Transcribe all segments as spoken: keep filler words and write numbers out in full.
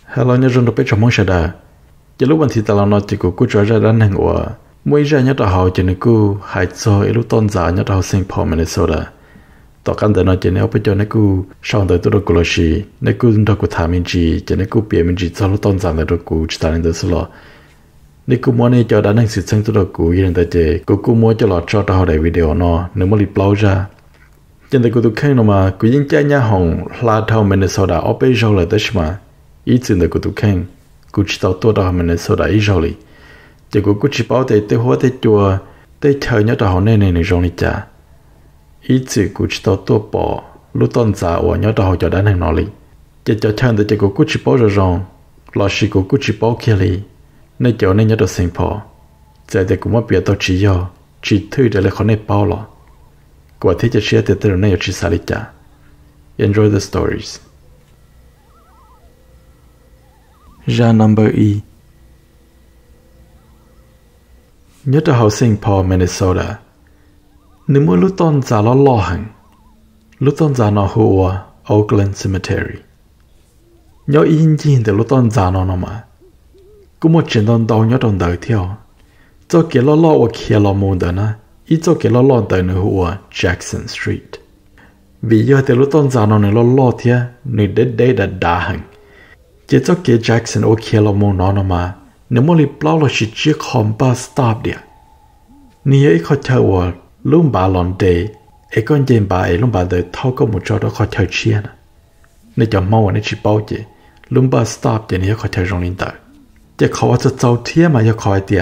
hello nhớ rung đọc bé trong mong sợ đà chỉ lúc bạn thì ta làm nó chỉ của cô cho ra đánh hàng của mỗi ra nhớ tao học chỉ nên cô hãy cho lúc tôn giả nhớ tao sinh Paul Minnesota tao căn để nó chỉ nên bây giờ nên cô sau đó tôi được cô là gì nên cô được cô thả mình gì chỉ nên cô bịa mình gì cho lúc tôn giả này được cô chỉ ta nên được số nên cô muốn này cho đánh hàng sự sinh tôi được cô hiện tại chỉ cô cô muốn cho lọt cho tao đại video nó nếu mà lip lâu ra trên đây cô tôi khen nó mà cô những cái nhà hồng là thao Minnesota ở bây giờ là đấy mà ý chuyện này của tụi khen, cô chỉ tao tôi đó mình sau đó ý rồi li, chỉ cô cô chỉ bảo để tôi hóa để chùa, để chờ nhớ tao này này này rồi đi cha, ý chuyện cô chỉ tao tôi bỏ, lúc tôn giả và nhớ tao cho đàn hàng nó li, chỉ cho thằng để chỉ cô cô chỉ bảo rồi rồi, là sự cô cô chỉ bảo kia li, nên chỗ này nhớ tao sinh phò, giờ để cũng mất biệt tao chỉ do, chỉ thứ để lại khó này bảo lo, quả thế chỉ sẽ để tôi này chỉ xả đi cha, enjoy the stories. Ra number E. Nhớ tới học sinh Paul Minnesota. Nếu mỗi lúc tôn giả nó lo hẳn, lúc tôn giả nó hùa Oakland Cemetery. Nhớ yên nhiên từ lúc tôn giả nó nó mà. Cũng một chuyện tôn đau nhớ trong đời theo. Cho kể lo lo ở kia lo môn đời na, ít cho kể lo lo đời nữa hùa Jackson Street. Vì giờ từ lúc tôn giả nó nữa lo lo theo, nữa đến đây đã đá hẳn. Chỉ cho cái Jackson ở kia là môn nó mà nếu mà lip lâu là chỉ chiếc hòm ba stop đi. Nếu ấy khó chơi vào lúc bà lòn đề, ấy con dân bà ấy lúc bà đợi thâu có một chỗ đó khó chơi chia nè. Nếu cho mau nên chỉ bao chứ, lúc bà stop thì nếu khó chơi rong lên tới. Chỉ khó cho cháu thiết mà cho khỏi đi.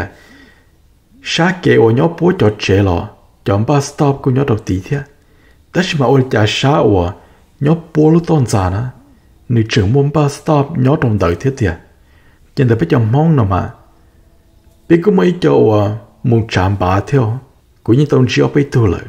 Sáng kế ở nhớ bố cho chế lò, chọn bà stop cũng nhớ đầu tí thế. Đó chỉ mà ôi chả sáng ở nhớ bố lúc tôn giả nè. Nếu trưởng môn ba stop nhớ trong đời thiết thiệt. Trên đời bây giờ mong nào mà. Biết có mấy chỗ à, muốn chạm bá theo. Cũng như tổng chí ở bây tu lợi.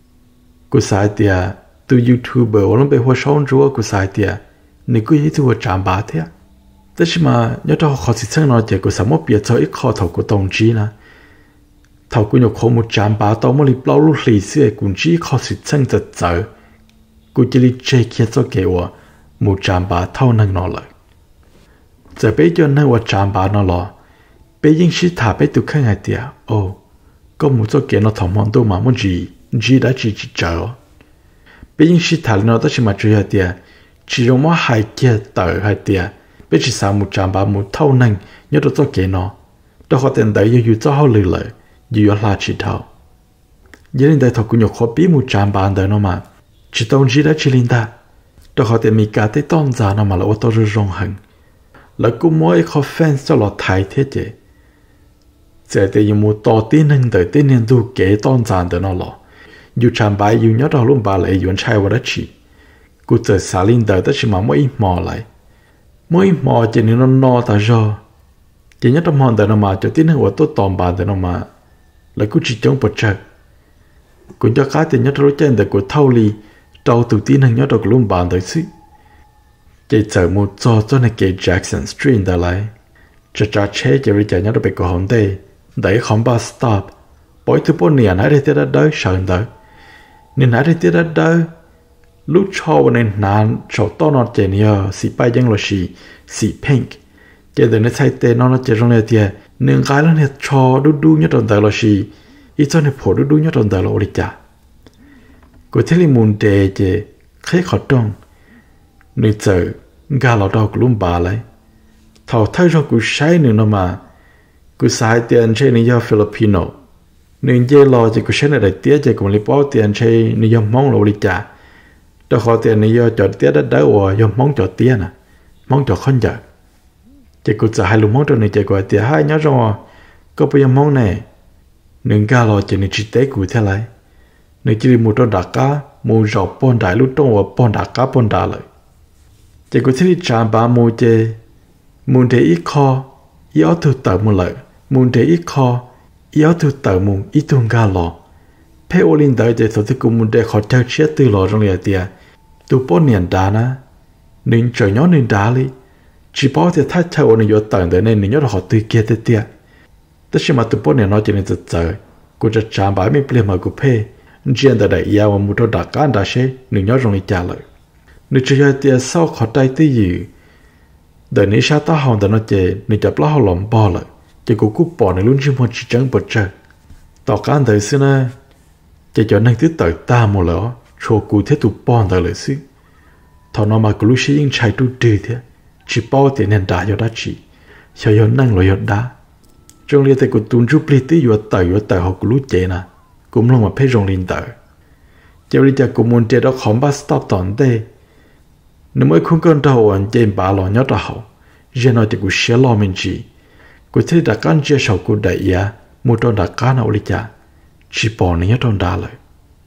Cô xài tiệt, từ YouTuber ở lúc bây hoa sống rùa cô xài tiệt. Nếu cô ý tu chạm bá thiệt. Thế mà nhớ cho họ xịt sang nó thì cô xài một biệt cho ít khó thầu của tổng chí nè. Thầu cô nhọc khó một chạm bá tao mà lịp lâu lúc lì xưa cũng chỉ khó xịt sang giật dở. Cô chỉ lì chê kia cho kêu à. Một trạm bà thâu năng nó lại. Giờ bây giờ năng và trạm bà nó lọ. Bây giờ sĩ thả bây tụ khăn ngài tìa. Ồ, có một số kẻ nó thỏng mong tôi mà muốn gì, gì đã chỉ chỉ chờ. Bây giờ sĩ thả nó đó chỉ mà chơi hả tìa. Chỉ dùng mà hai kia tờ hả tìa. Bây chỉ sao một trạm bà một thâu năng nhớ được cho kẻ nó. Đó họ tên đấy dù cho họ lười lợi, dù là chỉ thâu. Giờ nên đây thọ cũng nhọc khó biết một trạm bà đời nó mà. Chỉ tông gì đã chỉ linh ta. Đó họ tên mình cả tới tôn giả nó mà là ô tô rồi rong hẳn. Là cũng mỗi khó fan cho lọ thái thế chứ. Giờ thì dùng một tỏ tin hẳn tới tên nên đủ kế tôn giả tới nó lọ. Dù chẳng bài dù nhớ đó luôn bà lại dù anh trai vào đó chỉ. Cô trời xả linh đời đó chỉ mà mỗi ít mò lại. Mỗi ít mò chỉ nên nó no ta do. Chỉ nhớ trong hòn đời nó mà cho tin hẳn ô tô tòm bà tới nó mà. Là cô chỉ chống bật trật. Cô cho cái thì nhớ trong trên đời của thâu ly. Đâu tự tin hằng nhớ được luôn bàn tới sự. Chỉ chờ một cho cho này cái Jackson Street đã lại. Chả chả chế chỉ vì chả nhớ được bị cổ hồn đây. Đấy không ba stop. Bởi thứ bốn nè nãy đây tiết đã đỡ sợ đỡ. Nên nãy đây tiết đã đỡ. Lúc cho vào nên nàn chỗ to nó chè nhờ. Xì bay dân là xì. Xì pink. Chỉ đừng nó thay tên nó nó chè rong này tiết. Nên gái nó này cho đu đu nhớ trong đời là xì. Ít cho này phổ đu đu nhớ trong đời là ô đi chả. Cô thấy là muốn đề chứ khế khó trông. Nếu giờ gà lọ đau của luôn bà lại. Thảo thay cho cô sai nữa mà. Cô sai tiền chơi này do Filipino. Nếu dễ lo thì cô sai này đại tiết chứ cũng lấy bỏ tiền chơi này do Hmong lộ đi chả. Đó khó tiền này do cho tiết đất đỡ hoặc do Hmong cho tiền à. Hmong cho không giờ. Chứ cô sợ hai lúc Hmong cho này chứ gọi tiết hai nhớ rồi. Có bây giờ Hmong này. Nếu gà lọ thì này chỉ tế cụ thế lại. Nếu chỉ một trò đá cá, một rau bòn đại lúc trong và bòn đá cá bòn đá lại. Chỉ có thể chạm ba mùa chê, muốn để ít kho, ít áo thư tờ một lợi, muốn để ít kho, ít áo thư tờ một ít tuôn gà lò. Phê ô linh đợi để số thứ cũng muốn để khó chơi chết từ lò trong lìa tìa. Tụ bó niền đá ná, nên trời nhó nên đá li. Chỉ bảo thì thay thay ô nên vô tầng để nên nhó là họ tươi kia tê tìa. Tất nhiên mà tụ bó niền nó chỉ nên giật giờ, côจะchạm bãi mình bìa mà cô phê. Riêng tại đại yêu mà một trò đặc cá đã xe, nếu nhớ rong đi trả lời. Nếu chơi tia sau khó tay tí gì, đời ní sa ta hòn đời nó chè ní chập lá hòn lỏng bò lại chè của cú bò này luôn chim hoa chỉ trắng bật trời tỏ cá đời xưa na chè cho nên thứ tới ta một lỡ cho cú thế tụ bò đời lại xí thọ nó mà cú lúc xí những trái tu trừ thế chỉ bao tiền nên đã cho đã chỉ cho cho năng loại cho đã trong liên tại của tuần chụp li tí vừa tới vừa tới học cú lúc chè na cũng lòng mà phải rong lên tới cho đi chè của muốn chè đó không bắt stop tòn đây nếu mới không cần đâu anh chè bà lo nhớ đâu giờ nói thì của xe lo mình chỉ của thế đã căn chia sầu của đại ya một trong đã cá nào đi chả chỉ bỏ nhớ trong đá lại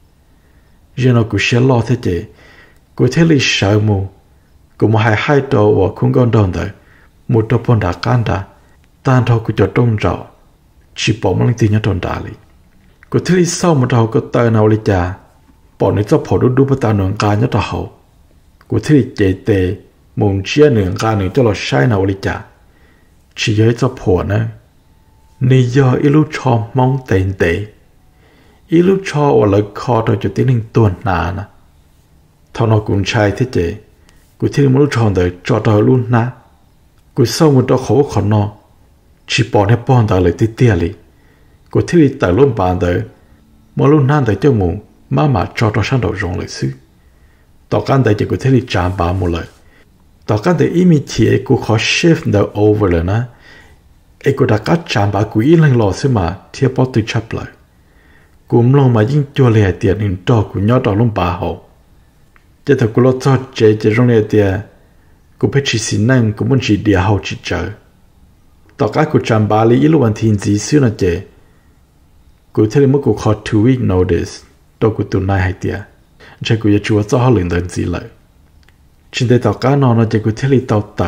giờ nói của xe lo thế chứ của thế li sợ mù của một hai hai đầu và không cần đâu đấy một trong bọn đã can đã tan thâu của cho trong rau chỉ bỏ mang tiền nhớ trong đá lại của thế li sau một đầu của tay nào đi chả bỏ nhớ cho bỏ đu đu bắt ta nương cá nhớ đầu của thế li chế tệ muốn chia nương cá nương cho là sai nào đi chả chỉ nhớ cho bỏ nữa ni do ít lúc cho mong tiền tệ ít lúc cho ở lại kho rồi cho tiếng hình tuần nà nè thằng nó cũng trai thế chứ cứ thế mà lúc cho đời cho đời luôn nè cứ sau một đó khổ khó nó chỉ bỏ hết bọn đời lại tiệt tiệt đi cứ thế thì tại luôn bàn đời mà luôn năn đời cho mù má mà cho cho sang đầu rong lại xứ tao can đời chỉ cứ thế thì chạm bà một lời tao can đời ý mi thiệt cứ khó shift the over rồi nè ấy cứ đã cắt chạm bà cứ ý lên lò xứ mà thiệt bỏ từ chấp lại cũng lòng mà những chỗ lẻ tiền nên cho cũng nhớ đó luôn bà hậu chứ thật cũng lo cho chế chế trong lẻ tiền cũng phải chỉ xin năng cũng muốn chỉ địa hậu chỉ chờ tao cái cũng chạm bà lý lúc anh thiên gì xưa là chế cũng thấy mất cũng khó two week notice đâu cũng tuần này hay tiền chứ cũng chúa cho họ luyện đơn gì lại trên đây tao cái nó nó chế cũng thấy lý tao tự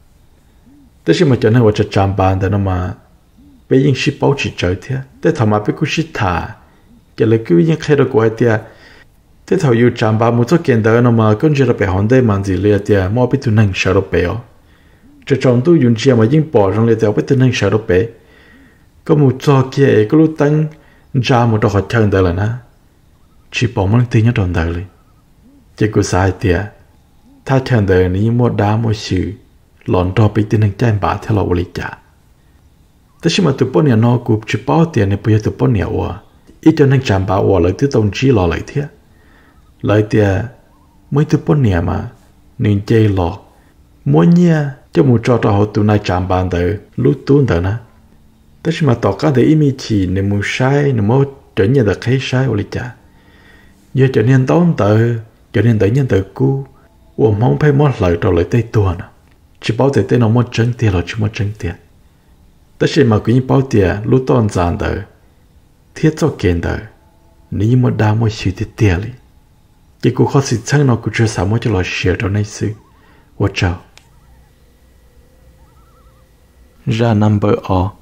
thế nhưng mà cho nênว่าจะจำบานแต่nó mà bây giờ ship bảo chỉ chờ thế thế thằng mà bây cũng ship thà cái là cứ những khai đó của ai thế thế thằng yêu jam ba một số kiện đó nó mà con chỉ là bị hòn đê mang gì liền thế mà bị tụi năng sợ đó bé cho trong tôi dùng chia mà những bỏ trong liền thế bị tụi năng sợ đó bé có một số kia có lúc tăng ra một đôi hạt chân đó là na chỉ bỏ mang tiền nhớ trong đó liền chỉ có sai thếถ้า chân đó này một đá một sự lòn đỏ bị tiền năng chạy bả theoเราเลยจ้ะแต่ชิมาตัวปนเนี่ยนอกูจะป้อเตียนในปีตัวปนเนี่ยว่าอีจนนั่งจำบ่าวเลยที่ตรงจีรอเลยเทียเลยเตียไม่ตัวปนเนี่ยมาหนึ่งเจรอมัวเนี่ยจะมูจอตัวตัวนายจำบานเดอรู้ตัวเดอนะแต่ชิมาต่อกันเดออีมีชีในมูใช้ในมูจะเนี่ยเดอใครใช้เลยจ้ะเยอะจะเนี่ยต้องเดอจะเนี่ยเดอเนี่ยเดอกูว่ามองไปมองเลยตัวเลยเตตัวนะchỉ bảo thế nó muốn tránh tiền là chỉ muốn tránh tiền, tất nhiên mà cứ như bảo tiền lúc toàn giàn đời, thiết cho kiện đời, nếu mà đa mới chịu tiền tiền đi, cái cuộc khó xử chẳng nó cũng chưa sao mới cho lo share đó này xứ, watch out. Ra number O,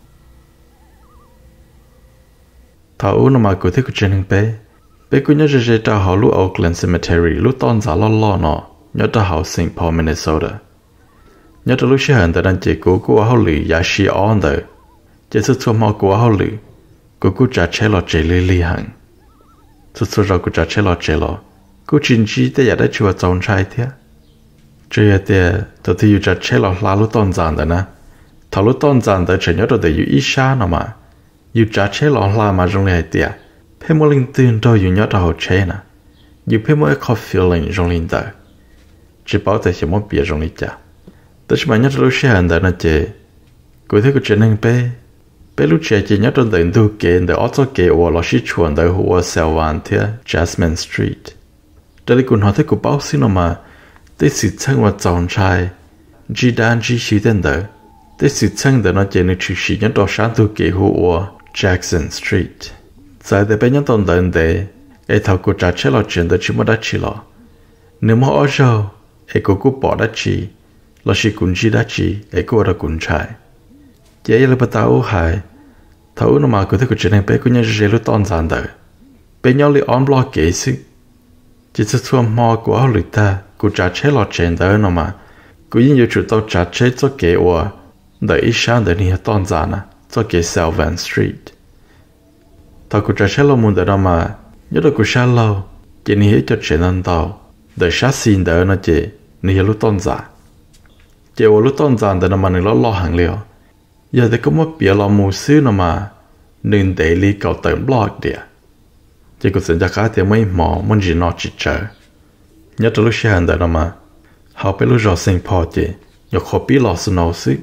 thảo nó mà cứ thích cái chuyện bé, bé cứ nhớ ra ra tao họ lúc Oakland Cemetery lúc toàn già lo lo nó, nhớ tao họ Saint Paul Minnesota. nhớ từ lúc xưa tại đàn chị của cô hậu lì giá xì on đời chị xuất xua mò của hậu lì cô cô trả chế lọ chế lì lì hẳn xuất xua rồi cô trả chế lọ chế lọ cô chính trị tại nhà đã chùa trồng trai thế chơi thế tôi thì yêu trả chế lọ lá lúc tôn giản đời nè thảo lúc tôn giản đời chỉ nhớ được để yêu ít xa nào mà yêu trả chế lọ lá mà trong này thế phải mua linh tiền rồi yêu nhớ được hậu chế nè yêu phải mua có feeling trong linh đời chỉ bảo tại chỉ muốn bịa trong linh chả tất nhiên mà nhớ lúc xưa anh đã nói chế, cô thấy cô chuyện này bé, bé lúc trẻ chỉ nhớ trong đời du kể đời ở chỗ kể ở là sĩ chuan đời hồ sẹo vàng thế Jasmine Street, đây là cô nói thấy cô bảo xin mà, tới sự chân và chọn trai, chỉ đàn chỉ sĩ tên đời, tới sự chân đời nó chế nên chỉ sĩ nhớ trong sáng du kể hồ Jackson Street, giờ đây bé nhớ trong đời đấy, ấy thằng cô trả chế lo chuyện đời chỉ mới đã chỉ lo, nếu mà ở đâu, ấy cô cô bỏ đã chỉ là sự cũng chỉ đã chỉ ấy cô đã cũng trái, vậy là bắt đầu hay, thấu nó mà cứ thấy cái chuyện này bé cũng nhớ rất là toàn giản đời, bé nhớ li on block cái sự, chỉ là xua mò của họ người ta, cũng trả chế lo chuyện đời nó mà, cũng như chủ tàu trả chế cho cái ở, đời ít sáng đời này toàn giản à, cho cái Salvan Street, thấu cũng trả chế lo muốn đời nó mà, nhớ được cũng sáng lâu, cái này cho chuyện ăn tàu, đời sát xin đời nó chỉ, này là lúc toàn giản. chỉ ở lúc tông giàn để nó mà nửa lo lo hàng liều giờ thì có một bia lo mù xứ nó mà nên để li cầu tận blog địa chỉ có sinh ra cá thì mấy mỏ muốn gì nó chỉ chờ nhớ từ lúc xe hàng để nó mà họ biết lúc rồi sinh phò chị nhớ khó biết lo sự nào xứ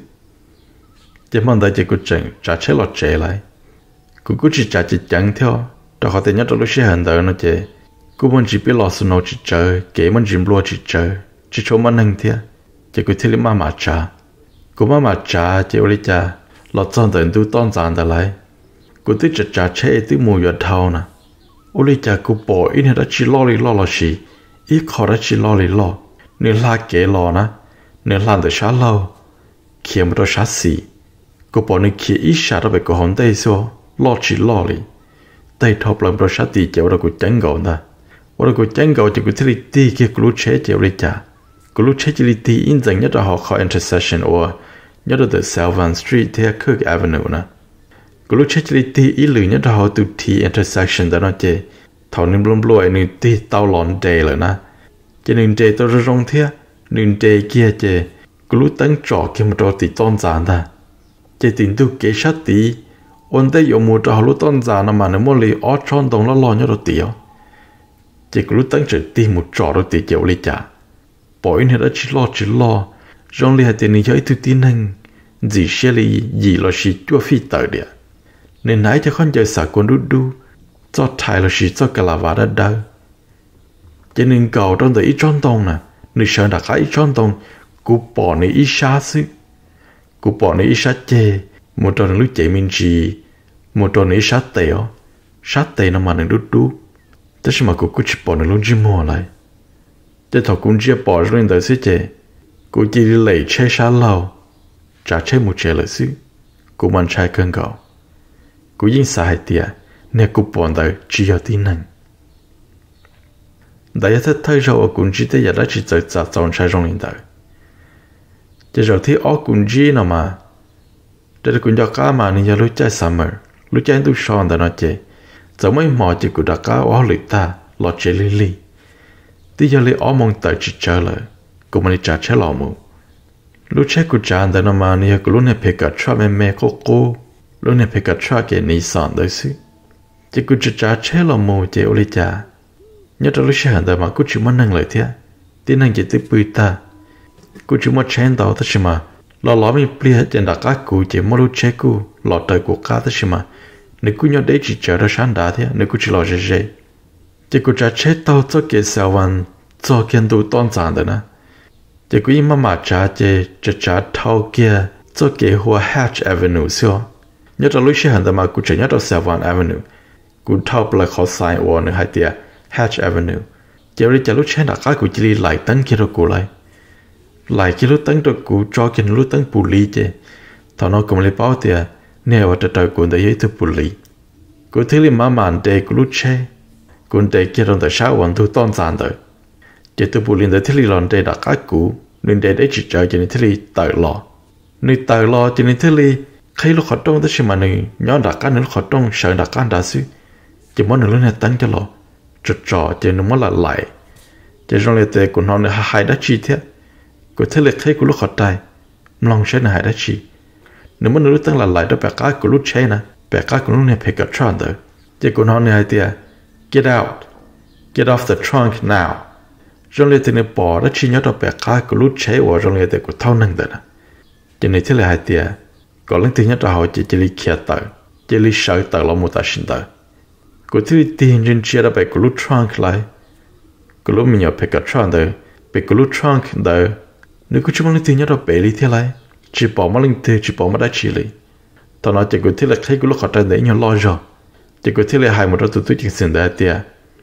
chỉ mong đợi chỉ có chừng trả chế lọt chế lại cũng cứ chỉ trả chỉ chẳng theo đó họ thì nhớ từ lúc xe hàng để nó chị cũng muốn chỉ biết lo sự nào chỉ chờ kể muốn chỉ lo chỉ chờ chỉ cho mình hành thiệt chỉ có thể mà mà trả cũng mà mà trả chỉ ở đây trả lọt trong tận tu tôn giản để lại cũng tự trả trả chế tự mua vật thâu nè ở đây trả cũng bỏ ít hết đã chỉ lo li lo lo gì ít khó đã chỉ lo li lo nên là kế lo nè nên làm được sáng lâu khi mà đó sáng xì cũng bỏ nên khi ít sáng đó bị cổ hồn đây số lo chỉ lo li đây thâu lần đó sáng thì chịu đó cũng chẳng gọn ta ở đó cũng chẳng gọn chỉ có thể đi đi kia cũng chế chịu đây trả cũng chế chỉ đi đi in dành nhất là họ khỏi intersection or nhớ được từ Salvan Street theo Kirk Avenue nè, cứ lúc check đi tí ý lử nhớ được họ từ T intersection đó nó chơi, thầu nên blom bloi nên tí tàu lòn đề rồi nè, cho nên đề tôi rong theo, nên đề kia chơi, cứ lúc tấn trọ kia mà trọ tí tôn giản ta, chơi tiền tu kế sát tí, ôn đây dùng một trọ lúc tôn giản mà nếu muốn lấy ở tròn đồng lo lo nhớ được tí, chơi cứ lúc tấn trọ tí một trọ được tí chịu lấy trả, bỏ in hết đã chỉ lo chỉ lo. Rong liệt tiền này cho ít tin hành, gì xe li gì là chỉ chua phi tới địa, nên nãy cho con chơi sạc con đu đu, cho thay là chỉ cho cả là vả đã đau, cho nên cầu trong đời ít tròn tông nè, người sợ đã cái ít tròn tông, cú bỏ này ít xa xứ, cú bỏ này ít sát chê, một tròn lúc chạy mình gì, một tròn này ít sát tèo, sát tèo nó mà đừng đu đu, tất nhiên mà cú cứ chỉ bỏ này luôn chỉ mua lại, cho thằng cũng chỉ bỏ lên đời xứ chê. Cô chỉ đi lấy chế xa lâu, trả chế một chế lợi xứ, cô mang trái cơn gạo. Cô yên xa hai tìa, nên cô bọn đời chỉ có tin năng. Đại gia thấy rồi ở cùng chí tế giả đã chỉ tự giả dọn trái trong linh đời. Chỉ rồi thì ở cùng chí nào mà, để được cùng cho cá mà nên giờ lúc chạy summer, lúc chạy tu son đã nói chế, giống mấy mò chỉ của đặc cá ở lưỡi ta, lọt chế li li. Tí giờ li ở mong tới chỉ chờ lời. Cô mà đi trả chế lò mù. Lúc chế cô trả anh ta mà nè cô lúc này phải cả trả mẹ mẹ cô cô. Lúc này phải cả trả cái nì sản đấy xứ. Chỉ cô chỉ trả chế lò mù chế ô lý trả. Nhớ trong lúc chế hẳn ta mà cô chỉ muốn năng lợi thế. Tí năng chỉ tới bùi ta. Cô chỉ muốn chén tàu tất mà. Lò lò mình bì hết trên đặc cá cô chỉ muốn lúc chế cô. Lò trời của cá tất mà. Nếu cô nhớ đấy chỉ chờ ra sáng đá thế. Nếu cô chỉ lò dễ dễ. Chỉ cô trả chế tàu cho cái xào văn. Cho kiên đủ tôn giản đấy nè. Chỉ có im mà trả chế trả trả thâu kia cho cái hoa Hatch Avenue xưa. Nhớ trong lúc xe hành mà cũng chỉ nhớ trong Salvan Avenue. Cũng thâu lại khó sai ở nơi hai tia Hatch Avenue. Chỉ đi chạy lúc xe đặt cái cũng chỉ lại tấn kia rồi cũng lại. Lại cái lúc tấn rồi cũng cho cái lúc tấn bù lý chứ. Thằng nó cũng lấy bao tia nè và trở trời cũng để dưới thứ bù lý. Cũng thấy mà màn đề của lúc xe. Cũng đề kia trong tại sao vẫn thu tôn giản đời. Chỉ tôi bù liên tới thiết lý lòn đề đặt cá cũ, nên đề đấy chỉ chờ cho nên thiết lý tờ lò. Nên tờ lò cho nên thiết lý, khi lúc khó trông tới xem mà nên nhóm đặt cá nên khó trông sợ đặt cá đã xứ. Chỉ muốn nên lúc này tăng cho lò, trật trò cho nên muốn là lại. Chỉ trong lệ tệ của nó là hai đã chi thế. Của thiết lý khi của lúc khó trai, lòng sẽ là hai đã chi. Nếu muốn lúc tăng là lại đó bẻ cá của lúc chế nè, bẻ cá của lúc này phải cả tròn tới. Chỉ của nó là hai tia, get out, get off the trunk now. Trong lệ tình bỏ đã chỉ nhớ được bẻ cá của lúc chế ở trong lệ tình của thâu năng đời nè. Cho nên thế là hai tia, có lần thứ nhất là họ chỉ chỉ li kia tờ, chỉ li sợ tờ là một ta sinh tờ. Của thứ tiền trên chia đã bẻ của lúc trunk lại, của lúc mình nhớ bẻ cả trunk đời, bẻ của lúc trunk đời. Nếu có chúng mình thứ nhất là bẻ li thế lại, chỉ bỏ mà linh thứ chỉ bỏ mà đã chỉ li. Thằng nó chỉ có thế là khi của lúc họ trả để nhớ lo rồi, chỉ có thế là hai một đôi tụi tụi chính sinh đại tia.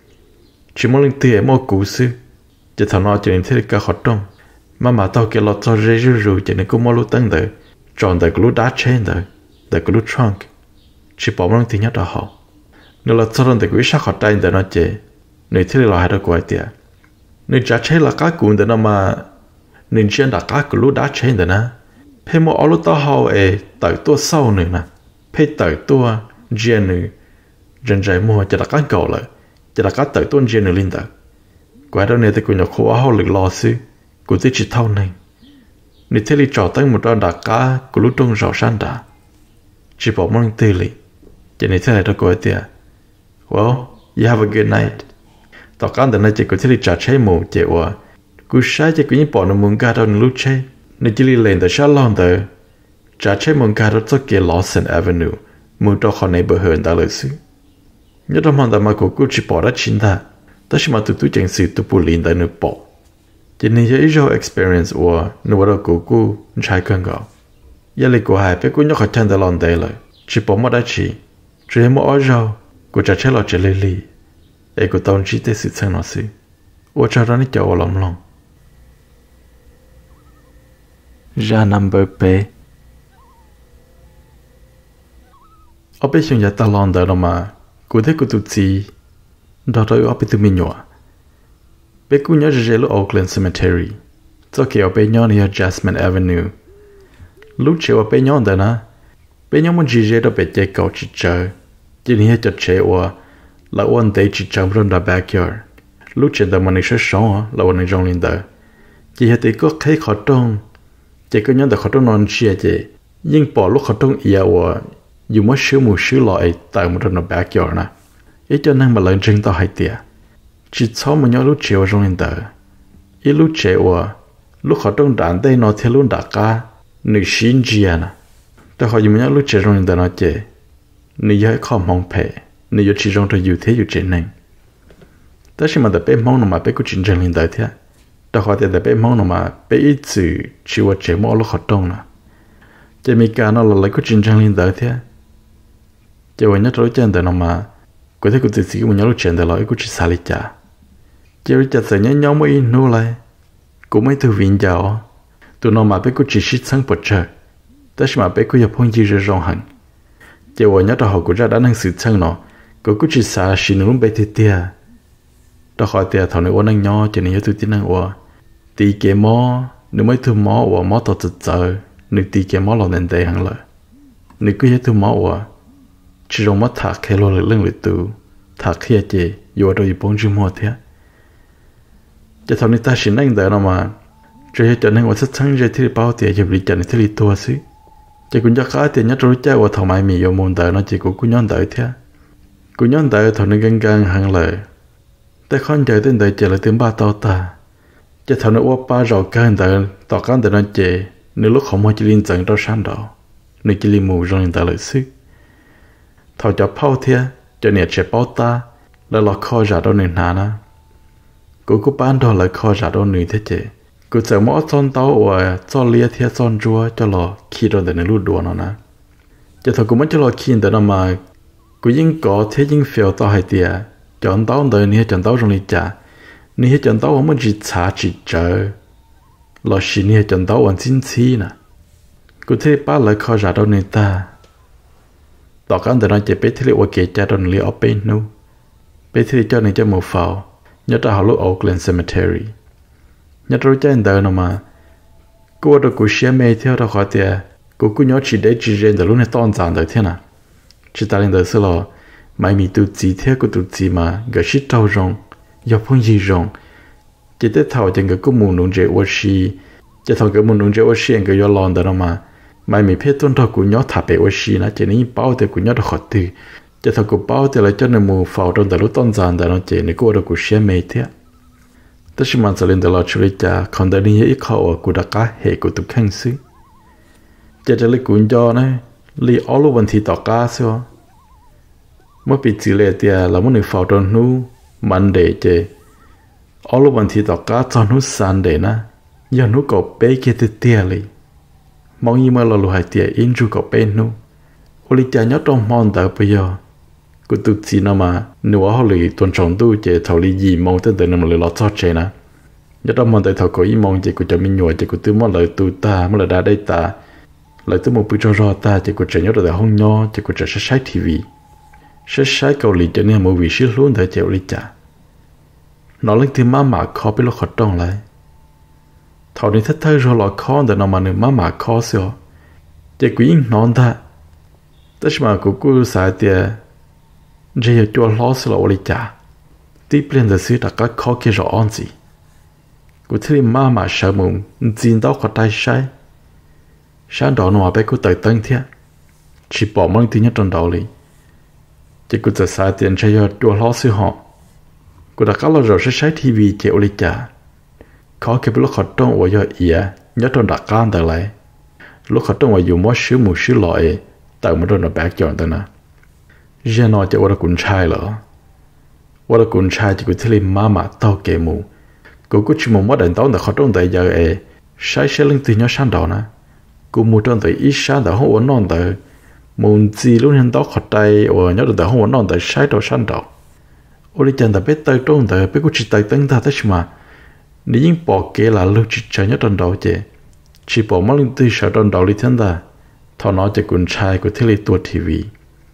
Chỉ mà linh thứ em mua cũ xưa. Chỉ thằng nó cho nên thế cả khó trông, mà mà tao kia lọt cho rơi rơi rồi cho nên cũng mua lúa tăng đời, chọn đời cái lúa đá trên đời, đời cái lúa trunk, chỉ bỏ mang tiếng nhất là họ, nếu là cho nên đời cái sắc họ tay đời nó chế, nếu thế là hai đứa quay tiền, nếu trả trên là cá cuốn đời nó mà, nếu trên là cá cái lúa đá trên đời na, phải mua ở lúa tao hậu ấy tới tua sau nữa nè, phải tới tua gen nữa, gen trái mua chỉ là cá cầu lại, chỉ là cá tới tua gen nữa linh đời. Quả đó này thì cũng nhớ khổ áo lực lo xứ, cũng tới chỉ thâu này. nếu thế li trò tới một đòn đặc cá của lúc trong rau san đã chỉ bỏ món tươi li chỉ nếu thế này đó coi tiệt well you have a good night tao cảm thấy này chỉ có thể li trả cháy mù chỉว่ากูใช้จะกูยิ่งปอนมึงการเราลุ้นใช่ในจิลิเลนแต่ชาลองเตอจะใช้มึงการเราจะเกี่ยวลอสเซนแอเวนิวมึงต้องขอในเบอร์เฮิร์นตาเลยสิยอดมันแต่มากูกูจะปอได้ชินได้แต่ชิมาตุตุจังสิตุปูลินได้นึกปอจะนี่จะอีโจ experience ว่านึกว่าเรากูกูใช้กันก็ยันเลยกูหายไปกูยกขัดชันตลอดได้เลยชิปอมาได้ชีจะให้มาอ้อเรากูจะใช้เราจะเลี่ยเอกูต้องชี้เตสิสังนอสิว่าจะรันนี่จะเอาลำลองJa number P. Ở bên trong nhà ta lon đó mà, cụ thể cụ tụt gì, đó rồi ở bên tụi mình nhỏ. Bên cụ nhớ về lúc Oakland Cemetery, cho kia ở bên nhỏ này Jasmine Avenue. Lúc chiều ở bên nhỏ đó nè, bên nhỏ muốn gì về đó bên chạy cầu chỉ chờ, chỉ này cho chạy qua, là one day chỉ chờ trong the backyard. Lúc chiều đó mình sẽ sống là one trong linh đó, chỉ hay thì có thấy khó trông. Chỉ có nhớ được họ trong non chia chứ, nhưng bỏ lúc họ trong yêu và dù mất sứ mù sứ loại tại một trong backyard nè, ý cho nên mà lần trên tao hay tiệt, chỉ sau một nhớ lúc chiều trong hiện tại, ý lúc chiều và lúc họ trong đàn đây nó theo lúc đã cả, nữ sinh chia nè,แต่họ dù nhớ lúc chiều trong hiện tại nó chứ, nữ giới không mong phê, nữ giới chỉ trong thời dù thế dù trên này,แต่khi mà tập bé mong nó mà bé cũng chính trong hiện tại thế. Đó họ thì bé mong nó mà bé ít sự chịu ở chế mỏ lúc họ trông nè, chế mi cả nó là lấy cái chuyện trang liên đời thế, chế vậy nhất rồi chân đời nó mà, có thể có tự sĩ của nhau lúc chuyện đời là cái chuyện xa lì chả, chế rồi chặt sợ nhớ nhau mới nô lại, cũng mấy thứ viên giàu, tụi nó mà bé có chỉ shit sáng bật trời, tất mà bé có nhập phong gì rồi rong hẳn, chế vậy nhất là họ cũng ra đã năng sự sang nó, có cái chuyện xa xin nó luôn bé thế tia, đó họ thì thằng này uốn năng nhau, cho nên tôi tin năng uốn tí cái mỏ, nếu mấy thứ mỏ và mỏ tao tự giờ, nếu tí cái mỏ là nên đây hàng lợi, nếu cứ thứ mỏ và chỉ trong mắt thạc hay lo lực lên lịch tụ, thạc kia chị, dù đâu bốn chữ mua thế, cho thằng này ta xin anh đợi nó mà, cho hết cho nên我是参加这里包点就比较那这里多些，就คุณจะขาtiền nhất rồi cha và thằng mày mì vô môn đợi nó chỉ củaคุณย้อนđợi thế,คุณย้อนđợi thằng này gan gan hàng lợi,แต่con chờ đến đợi chờ lại tiếng ba tao ta. Cho thằng nó qua ba rồi càng đợi tao càng đợi nó chè nếu lúc không mua chỉ liên dẫn đâu sáng đó nếu chỉ liên mù rồi ta lợi sức thằng cho phao thia cho nên chè bao ta là lọt kho giả đâu nên hà na cô cô bán đó lại kho giả đâu nên thế chè cô sợ mỏ son tao và cho lia thia son chua cho lọ khi đó để nó lút đùa nó na cho thằng cô muốn cho lọ khi để nó mà côยิ่งcó thếยิ่ง fail tao hay tiệt chọn tao đời này chọn tao trong lịch trảนี่จนตัวมันจีช้าจีเจอเราสินี่จนตัววันสิ้นชีนะกูเทป้าเลยขอจ่าดอนตาต่อกันแต่เราจะไปที่เรียกว่าเกจจ่าดอนเลี้ยอเป็นนู้ไปที่เจ้าในเจ้าหมู่เฝ้ายัดเอาลูก Oakland Cemetery ยัดรู้ใจเดินออกมากูว่ากูเชื่อไม่เที่ยวเราขอเตียกูกูย้อนจีได้จีเรียนแต่รู้ในตอนจางเดินเท่าน่ะจีตาเรียนเดินสิเราไม่มีตัวจีเที่ยวกูตัวจีมาก็ชิดเท่าจงยอพุ่งยีรงจะได้เท่าจังก็มุนลงเจวชีจะเท่ากับมุนลงเจวชีก็ยอลอนเดินมาไม่มีเพศต้นเท่ากูยอถับไปวชีนะจะนี่เป้าแต่กูยอขอตือจะเท่ากูเป้าแต่ละเจ้าในมือฝ่าตรงแต่รู้ต้นจานแต่เราเจนี่กูเรากูเชื่อไม่เท่าแต่ชิมันจะเล่นตลอดชีวิตจ้าคนเดินนี้อีกเขากูดักกะเหกูตุกแข่งซื้อจะจะเล่กูยอนะลีออลูวันที่ต่อกาเสียเมื่อปีจีเลเตียเราเมื่อหนึ่งฝ่าตรงนู้มันเดเจอลูบันทีต่อการตอนนู้สันเดนะยันนู้ก็เป๊ะเกตเตียเลยมองยิ่งเมื่อเราลูหายเตียอินจูก็เป็นนู้โอลิจายอดต้องมองเตอไปยอกูตุจีนามาหนูว่าเขาเลยตัวชงตู้เจเท่าลียีมองตั้งแต่นั้นเลยรอทอดเจนะยอดต้องมองแต่เท่าก็ยิ่งมองเจกูจะมีหน่วยเจกูตื้อมอเลยตูตาเมื่อได้ได้ตาเลยตื้อมือปุจรอตาเจกูจะยอดแต่ห้องย่อเจกูจะใช้ใช้ทีวีใช้ใช้เกาหลีจะเนี่ยมือวิชิลุ้นแต่เจอลิจ่าน้องเล็กที่มาหมาคอไปแล้วขดตรงเลยเท่านี้ถ้าเธอรอหลอคอแต่น้องมาหนึ่งมาหมาคอเสียเจกูยิ่งนอนได้แต่สมัยกูกูสายเตียเจียจวนล้อสละลิจ่าที่เปลี่ยนแต่ซื้อตะกัดคอเกี่ยวอ่อนสิกูที่มาหมาเชื่อมึงจีนดาวขดได้ใช้ sáng đó nó bé cô tới tân thế chỉ bỏ mang tiếng nhất trong đầu đi chỉ côจะsai tiền cho yo đua lo sư họ cô đã có lo rồi sẽ sai ti vi chịu đi trả khó cái lúc họ trong ở yo ỉa nhớ trong đặc can tới lại lúc họ trong ở dùng mỗi sứ một sứ loại tại một đôi nó bạc chọn tới nè giờ nó chỉ ở đó cũng sai lỡ ở đó cũng sai chỉ có thể làm má mà tao kể mù cô cứ chỉ một mỗi đàn tao là họ trong tại giờ ấy sai sẽ lên từ nhỏ sáng đó nè cô mua trong tại ít sáng đó không ổn non tại muốn gì lúc hiện đó họ tay ở nhớ được không ổn non tại sai đó sáng đó ở đây chẳng tại biết tới trong tại biết cô chỉ tới tăng ta thế mà nếu những bỏ kể là lúc chỉ chơi nhớ trong đầu chứ chỉ bỏ mất linh tư sợ trong đầu đi thiên ta thọ nó chỉ cuốn trai của thế lịch ti vi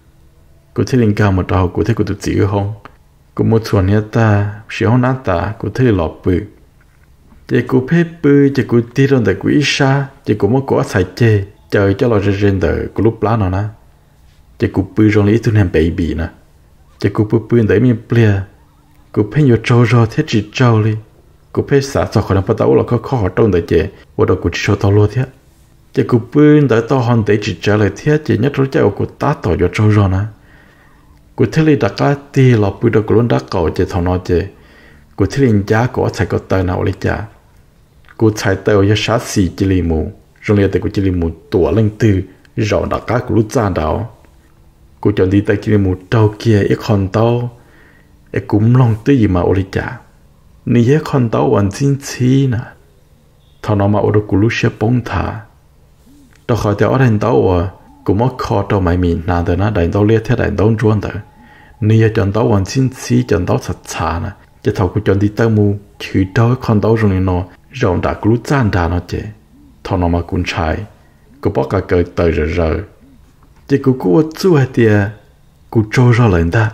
của thế linh cao một đầu của thế của tụi chị không của mộtส่วนนี้ta chỉ không nát ta của thế lọ bự chỉ của phê bự chỉ của tí trong đời của ít xa chỉ của một quả sài chê chờ cho lọ trên đời của lúc lá nó nè chỉ của bự trong lý tu nên baby nè chỉ của bự bự để mình plea của phê nhiều trâu rò thế chỉ trâu đi cô phê xả cho khỏi bắt đầu là có khó trong đời chị và đó cũng chỉ cho tao luôn thế chị cô bươn đợi tao hoàn để chỉ trả lời thế chị nhất rồi cháu cô tá tỏ cho trâu rồi nè cô thấy là đặt cái tì lọ bươn đó cô luôn đặt cậu chị thằng nó chị cô thấy là giá của thầy có tờ nào lấy trả cô thầy tao cho sát xì chỉ lì mù rồi liền tại cô chỉ lì mù tuổi lên từ rồi đặt cái cô lúc ra đó cô chọn đi tại chỉ lì mù trâu kia ít con tao ấy cũng lòng tư gì mà lấy trả ni ye con tàu hoàn chính chi nè thằng nó mà ở đó cũng lúc sẽ bông thả đó khỏi theo ở đây tàu à cũng mất khó tàu mày mình nào đó nó đánh tàu liệt theo đánh tàu chuan đó ni ye chọn tàu hoàn chính chi chọn tàu sạch chả nè chứ thầu cũng chọn đi tàu mù chửi tàu con tàu rồi nó rộng đã cũng lúc gian đà nó chứ thằng nó mà cũng trái cũng bắt cả cởi tờ rồi rồi chứ cũng cũng ở chỗ hay tiệt cũng trôi ra lên ta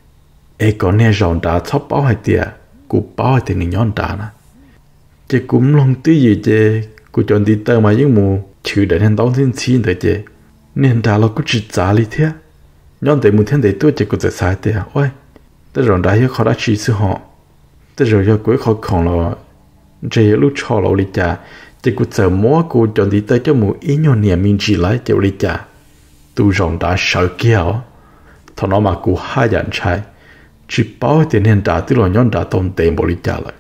ấy còn nghe rộng đã thắp báo hay tiệt cô bảo thì người nhon trả nè, chứ cũng lòng tư gì chứ, cô chọn đi tàu mà những mù chịu để hắn đóng thiên chi đấy chứ, nên trả là cô chỉ trả lý thế, nhon để một thiên để tôi chứ cô sẽ sai thế, ôi, tới rồi đã hiểu khó đã chỉ sự họ, tới rồi giờ cuối khó khăn là, chỉ lúc cho lão lý trả, chứ cô sợ mua cô chọn đi tới cho mù ý nhon niệm mình chỉ lấy cho lý trả, tu rồi đã sợ kia, thằng nó mà cô hai nhận sai. Chỉ bảo tiền hiện trả từ lúc nhon trả tông tiền bồi trả lại,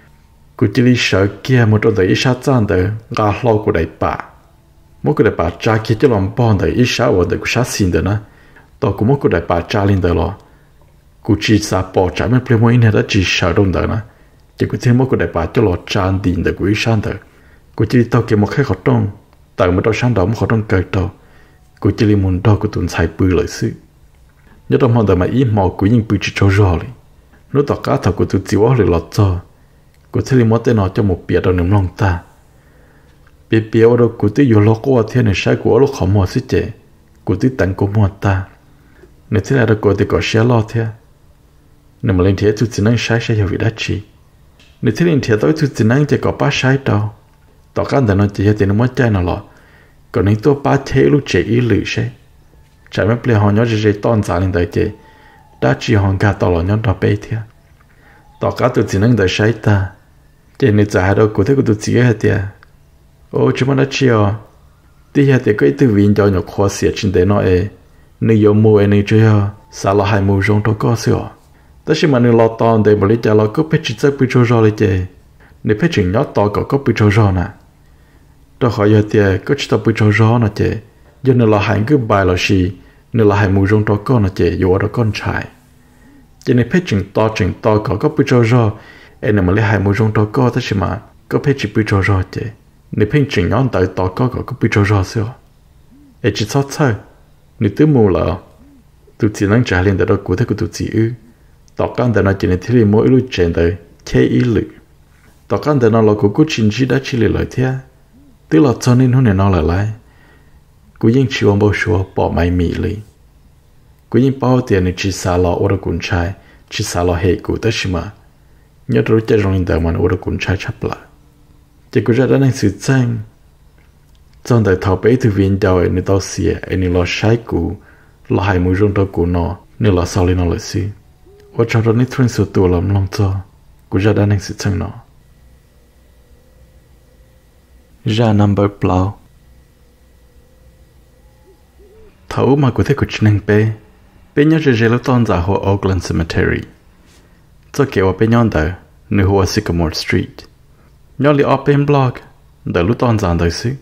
cô chỉ lý sợ kia một trong đời ít sát gian đời gà lo của đại bà, một cái đại bà trả kia cho làm bọn đời ít sát ở đời của sát xin đời nè, tao cũng một cái đại bà trả lên đời lo, cô chỉ sợ bỏ trả mấy plei mỗi ngày đã chỉ sợ đông đời nè, chỉ có thêm một cái đại bà cho lo trả tiền đời của ít sát đời, cô chỉ tao kia một cái khó trông, tại một tao sáng đó một khó trông cởi tao, cô chỉ lý muốn đó cô tuân sai bự lợi sự. Nhớ trong hôm đó mà ý mò của những bự chỉ cho rồi, nếu tất cả thằng của tụi chịu ở lại lọt cho, của thế liền mất tên nó cho một bìa đầu ném lòng ta, bìa bìa ở đâu của tụi vô lo qua thiên này sai của lúc họ mua xí chế, của tụi tặng của mua ta, nếu thế là đâu của tụi có xe lo thế, nếu mà lên thế tụi chỉ năng sai sai hiểu vị đắt chi, nếu thế lên thế tới tụi chỉ năng chỉ có ba sai đâu, tất cả đàn nó chỉ là tiền nó mất trái nó lọ, còn những tôi ba thế lúc chế ý lử sai. Trái mấy plei họ nhớ gì toàn giả lên đời chế, đã chỉ họ cả tàu lo nhớ đó bê thia, tất cả tụi chỉ năng đời sai ta, chế nên giả đâu cụ thể của tụi chỉ hết thia, ô chúng mình đã chiều, tí hết thì cái từ viên cho nhọc khó xịt trên đấy nó ấy, nếu yêu mua ấy nếu chơi sao là hai mua rong đâu có xíu, tất nhiên mà nếu lo toàn để mà lấy trả lo có phải chỉ chắc bị trôi rồi lấy chế, nếu phải chỉnh nhớ to có có bị trôi rồi nè, đó khỏi giờ thì có chỉ tao bị trôi rồi nè chế. Giờ nếu là hai cái bài là gì, nếu là hai mùi rong đó con là chế, dù đó con trai, cho nên phải chỉnh to chỉnh to có có bị trôi rồi, em nếu mà lấy hai mùi rong đó con thế mà có phải chỉ bị trôi rồi chế, nếu phải chỉnh nhón tới to có có có bị trôi rồi sao? Em chỉ sót sao? Nếu tứ mù là, tụi chỉ năng trả lên đó của thế của tụi chỉ ư, tao căn đó là chỉ nên thấy mỗi lúc trên đời thế ý lực, tao căn đó là của cô chính trị đã chỉ lời thế, tức là cho nên hôm nay nó lại lại. Cô yên chịu ông bảo số bỏ máy mì li. Cô yên bảo tiền này chỉ xả lọ ở đó cũng trái, chỉ xả lọ hệ cụ tất mà. Nhớ rồi chạy trong đời mà ở đó cũng trái chấp lại. Chỉ cô ra đã năng sự tranh. Trong đời thảo bế từ viên đào ấy nếu tao xìa, ấy nếu lo trái cụ, lo hai mũi rung đó cụ nó, nếu lo sau lên nó lợi xí. Ở trong đó nít thuyền sự tù lắm lòng cho, cô ra đã năng sự tranh nó. Ra number plow. thấu mà cụ thể cụ chỉ năng bê bê nhớ rề rề lúc tòn giả hồ Oakland Cemetery cho kiểu bê nhon đờ nửa hồ Sycamore Street nhớ li ở bên blog đờ lúc tòn giả đờ xứ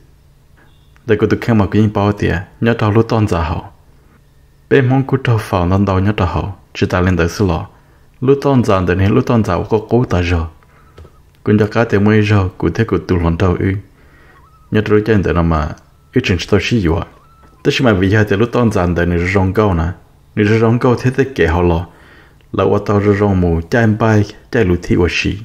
đờ cụ tự khen mà cụ yên bao tiệt nhớ tàu lúc tòn giả hồ bê mong cụ tàu phao non đầu nhớ tàu hồ chỉ ta lên đờ xứ lọ lúc tòn giả đờ nên lúc tòn giả có cố ta rồi cũng cho cá tiền mới rồi cụ thể cụ tụ lần đầu ư nhớ tôi chơi đờ nào mà ư chừng tôi xí dọa tất nhiên mà vì hai từ lúc tòn giả đờ nửa rong câu nè nửa rong câu thế thế kể họ lọ là ở tàu rong mù chạy bay chạy lụt thị ở xí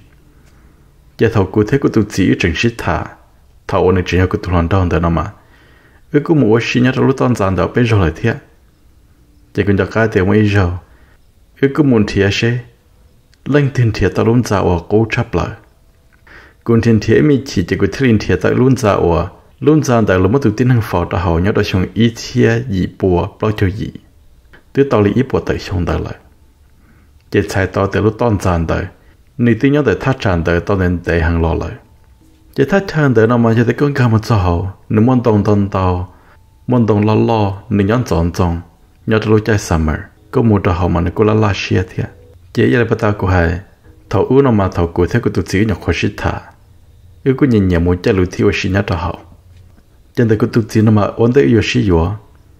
giờ thầu cụ thể cụ tụ chỉ chừng xí thả thầu này chỉ là cụ tụ lần đầu đờ nào mà ư cụ mù ở xí nhớ tôi lúc tòn giả đờ bây giờ lại thế giờ cũng cho cá tiền mới rồi ư cụ muốn thiệt xe lên thiên thiệt tao luôn dạo ở cố chấp lại cũng thiên thiệt mi chỉ chỉ có thiên thiệt tao luôn dạo ở luôn dạo tại lúc mà tụi tin hàng phò tao hỏi nhớ đó xong ý thiệt gì bùa bao nhiêu gì từ tao lý ý bùa tại xong đời lại chỉ sai tao từ lúc tao dàn đời nếu tin nhớ tại thắt tràn đời tao nên để hàng lò lại chỉ thắt tràn đời nào mà chỉ thấy con cá một sao nếu muốn đồng đồng tao muốn đồng lo lo nếu nhớ chọn chọn nhớ tao lúc chạy summer có một đợt họ mà nó cũng là la xia thiệt chỉ là bắt đầu của hai thầu u nó mà thầu của thế của tụi chỉ nhỏ khó xịt thả ư cũng nhìn nhận một trái lúa thiếu xí nhát họ chân tay của tụi chỉ nó mà ổn định yếu xí yếu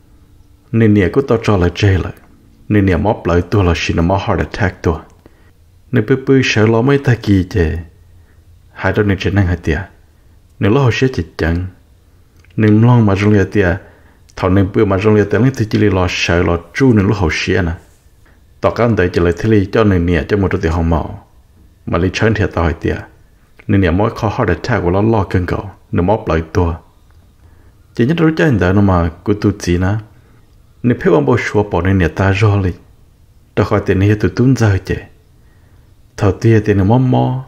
nên nhẹ của tao cho lại chơi lại nên nhẹ móp lại tôi là xí nó móp heart attack tôi nên bự bự sợ lo mấy ta kỳ chứ hai đứa nên chơi năng hai tiệt nếu lo họ sẽ chết chẳng nên long mà trong liệt tiệt thầu nên bự mà trong liệt tiệt nên thì chỉ lo sợ lo chu nên lo họ sẽ nè tao cảm thấy chỉ là thế cho nên nhẹ cho một đôi tiền hồng màu mà lấy chân thiệt tao tiệt nên nhẹ mỗi khó heart attack của nó lo cơn cầu nên móp lại tua chỉ nhất đối với anh nó mà của tụi chị nè nên phải ông bố xua bỏ nên nhẹ ta rồi đi đó khỏi tiền này tụi tuấn rơi chứ thầu tiền tiền nó mò mò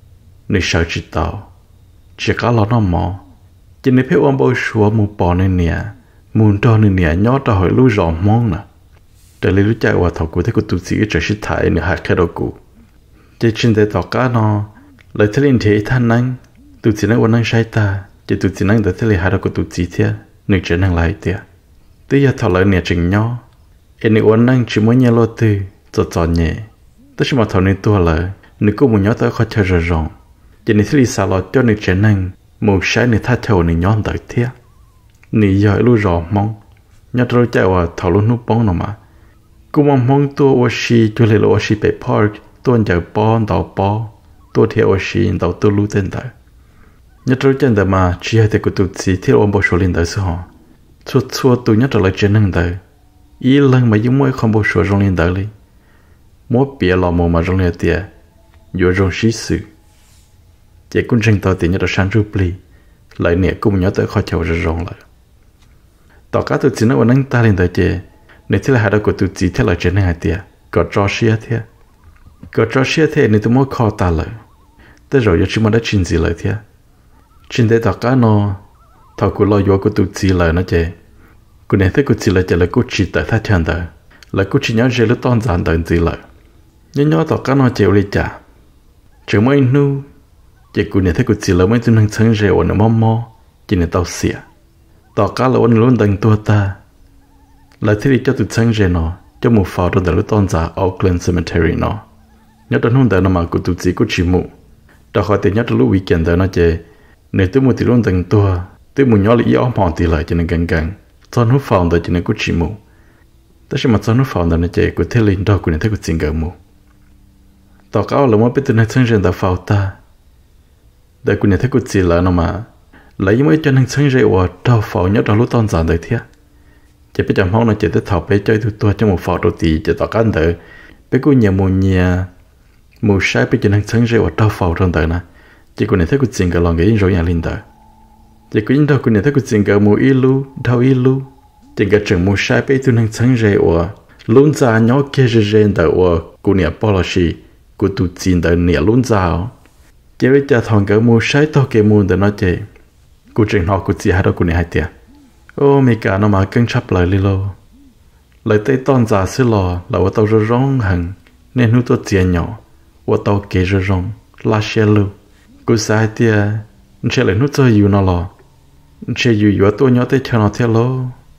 nên sợ chỉ tao chỉ có lo nó mò chỉ nên phải ông bố xua mua bỏ nên nhẹ muốn cho nên nhẹ nhớ tao hỏi lúa rò mong nè để lấy lúc chạy qua thầu cụ thế của tụi sĩ trở xích thải nửa hạt cái đầu cụ chỉ trên để tao cá nó lấy thế liền thế thanh năng tụi sĩ năng quan năng sai ta chỉ tụi sĩ năng để thế liền hạt đầu của tụi sĩ thế nửa trở năng lại thế tới giờ thầu lại nửa chừng nhau em nửa quan năng chỉ mới nhớ lo từ cho cho nhẹ tới khi mà thầu nửa tua lại nửa cũng muốn nhớ tới khó chơi rồi rong chỉ nửa thế liền xả lọt cho nửa trở năng một sai nửa thắt thầu nửa nhón tới thế nửa giờ lui rò mong nhớ rồi chạy qua thầu luôn nút bóng nào màกูมองมองตัวโอชีตัวเลยโอชีไปพาร์คตัวใหญ่ปอนต่อปอตัวเที่ยวโอชีต่อตัวรู้เต็มได้ยัดรู้จังแต่มาชี้ให้แต่กูตุสีที่อมบชลินได้สิฮะชัวชัวตัวยัดอะไรเจนึงได้อีหลังมายิ่งมวยคอมบชลงลินได้เลยมัวเปียหล่อมัวมาลงเลียเตียอยู่รงชีสื่อเจ้ากุนเชิงต่อตียัดชันรูปลีหลายเนี่ยกูมันยัดแต่ข้อเจ้าจะรงเลยต่อการตุสีนั้นวันนั้นตาลินได้เจในที่เราหาได้กดตัวจีที่เราเจอในหายเตียก็จอเชียเทียก็จอเชียเทียในตัวมั่วคอตาเลยแต่เรายังชิมได้ชินจีเลยเทียชินได้ต่อการนอถ้ากูรออยู่กูตัวจีเลยนะเจกูในที่กูจีเลยจะเลยกูจีแต่ถ้าเชิญเดอแล้วกูจีย้อนเจแล้วตอนจานเดินจีเลยย้อนย้อนต่อการนอเจเลยจ้ะเจอไม่นู้เจกูในที่กูจีเลยไม่ต้องนั่งเชิงเจวันมั่วมั่วจีในเตาเสียต่อการเราวันรุ่นดังตัวตาlại thì cho tụi sang rể nó cho một pháo trong lúc tòn giả Oakland Cemetery nó nhớ đến hôm đó nó mà của tụi chị của chị mụ đó khỏi tiền nhớ đến lúc weekend đó nó chơi nếu tôi một tí luôn từng tua tôi muốn nhớ lại áo mỏng thì lại cho nên gần gần cho nó pháo đó cho nên của chị mụ tất nhiên mà cho nó pháo đó nó chơi của thế linh đó của nên thấy của chị gỡ mụ tao cáo là muốn biết tụi này sang rể đã pháo ta để của nên thấy của chị là nó mà lấy mới cho nên sang rể và đào pháo nhớ đến lúc tòn giả đời thiệt chỉ biết chăm phong nó chỉ tới thảo bé chơi tụi tôi trong một phò đồ tì chỉ tao cán tử bé cô nhà mù nhà mù sai bé chỉ năng sáng rêu ở đau phò trong tử nè chỉ cô này thấy cô chuyện cái lòng cái rồi nhà linh tử chỉ cô in đâu cô này thấy cô chuyện cái mù ilu đau ilu chỉ cái trường mù sai bé tụi năng sáng rêu ở luôn ra nhỏ kia rêu rêu tử ở cô nhà policy cô tụi chuyện tử nhà luôn ra chỉ biết cha thằng cái mù sai to cái mù tử nó chơi cô trường họ cô chỉ hai đâu cô này hai tiệt ô mấy cả nó mà căng chắp lại li lô lại tới tòn giả xí lò là ở tàu rong hằng nên hú tôi tiền nhỏ ở tàu kề rong la xe lưu cô sai tia chơi lại nút chơi yêu nó lò chơi yêu yêu tôi nhỏ tới theo nó theo lô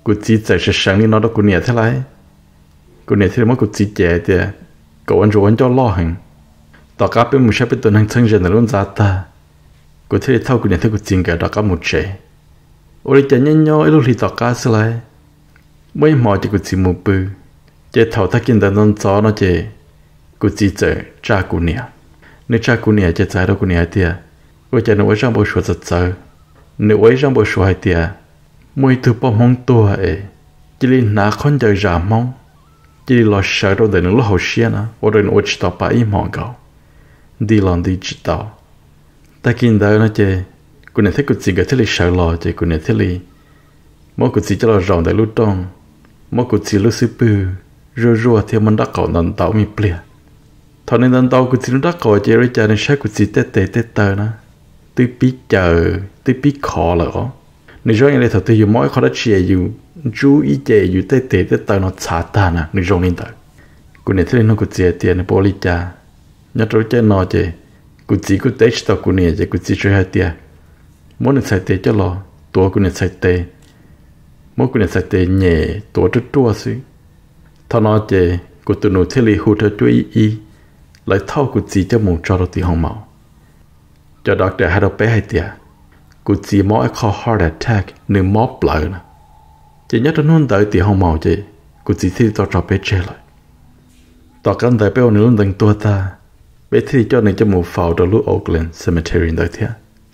cụ chỉ chạy sẽ sáng đi nó đó cụ nhẹ thế lại cụ nhẹ thế mà cụ chỉ chạy thì cậu anh rồi anh cho lo hẳn tao cá bên một số bên tuần hàng thân dân là luôn giá ta cụ thế thâu cụ nhẹ thế cụ chính cả đó cá một trẻ ôi chạy nhanh nhau lúc thì tao cá sẽ lại mấy mỏ thì cụ chỉ một bự chạy thâu ta kinh tế non gió nó chạy cụ chỉ chạy cha cụ nhẹ nếu cha cụ nhẹ chạy chạy đó cụ nhẹ thì ôi chạy nó trong bộ sổ giật giờ nếu ấy trong bộ sổ hay thì mỗi thứ bao mong tua ấy chỉ là nã con trời giả mong chỉ là lo sợ đâu để nó lo hậu xia na hoặc là nó chỉ tao phải im hòn gạo đi làm đi chỉ tao ta kinh tế nó chơi cô này thấy cô chỉ cái thế là sợ lo chơi cô này thế là mỗi cô chỉ cho lo rộng để lúc đông mỗi cô chỉ lúc xí bự rùa rùa theo mình đắc cậu nằm tàu mi bia thằng này nằm tàu cô chỉ nó đắc cậu chơi rồi chơi nên sẽ cô chỉ tết tết tết tờ na từ bí chờ từ bí khó là có nếu giống như là thật thì dù mỗi khó đã chia dù chú ý chế dù tết tết tết tờ nó xả ta nè nếu giống như vậy cô này thấy nó cô chia tiền nó bỏ đi cha nhớ rồi chơi nó chơi cô chỉ cô tết tao cô này chơi cô chỉ chơi hai tiền mỗi lần xài tết cho lo tuổi cô này xài tết mỗi cô này xài tết nhẹ tuổi rất tua xí thằng nó chơi cô tụi nó thấy là hụt cho ý ý lại thâu cô chỉ cho một trò đầu tiên hồng màu cho doctor hai đầu bé hai tiền cô chỉ mỗi khó heart attack nửa móp lại nè chỉ nhớ đến hôm tới tiền hồng màu chị cô chỉ thi cho trò bé chơi lại tao cần tới bé ông nữa lần tua ta bé thi cho này cho một phao đầu lúc Oakland cemetery tới thế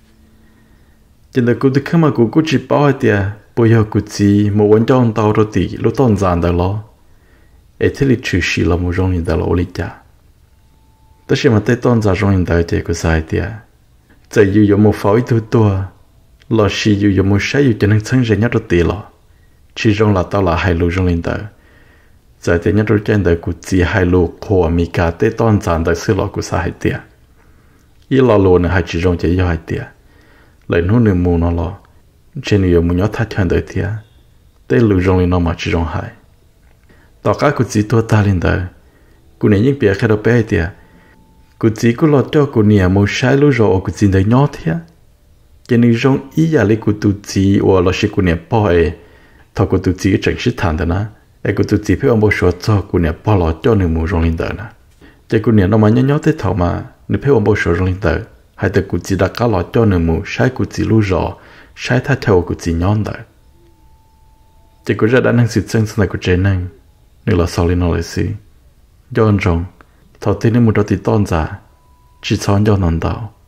chỉ là cô thì không mà cô cô chỉ bảo hai tiền bây giờ cô chỉ một vấn cho ông tao rồi thì lúc tao dàn tới lo ấy thế là trừ xí là một trong những đó là ô lý cha tất nhiên mà tới tao dàn trong những đó thì cô sai tiền tại dù có một pháo ít tua là chỉ dù có một sai dù cho nên thân sẽ nhất được tiền lo chỉ trong là tao là hai lô trong linh tử tại tiền nhất được trên đời của chỉ hai lô của mi cả tới toàn sản đời xưa lo của xã hai tiền ý lo lô này hai chỉ trong chỉ do hai tiền lại nó nửa mù nó lo trên nhiều mù nhỏ thắt chân đời tiền tới lô trong linh nó mà chỉ trong hai tao cả của chỉ tua ta linh tử của này những việc khác đâu bé tiền cô chỉ có lo cho cô nhà một sai lối rồi cô chỉ thấy nhỏ thế cho nên trong ý giả lấy cô tu chỉ hoặc là sự cô nhà bỏ ấy thọ cô tu chỉ chẳng sức thản đó na ấy cô tu chỉ phải ông bố số cho cô nhà bỏ lo cho nên mua trong linh tử na cho cô nhà nó mà nhỏ nhỏ thế thọ mà nếu phải ông bố số trong linh tử hay từ cô chỉ đã cá lo cho nên mua sai cô chỉ lối rồi sai thay theo cô chỉ nhon đó cho cô ra đã năng sự chân này của trẻ năng nếu là sau lên nó lại xí do anh rong thọ tên nên một đôi tí tôn giả chỉ chọn cho nón đào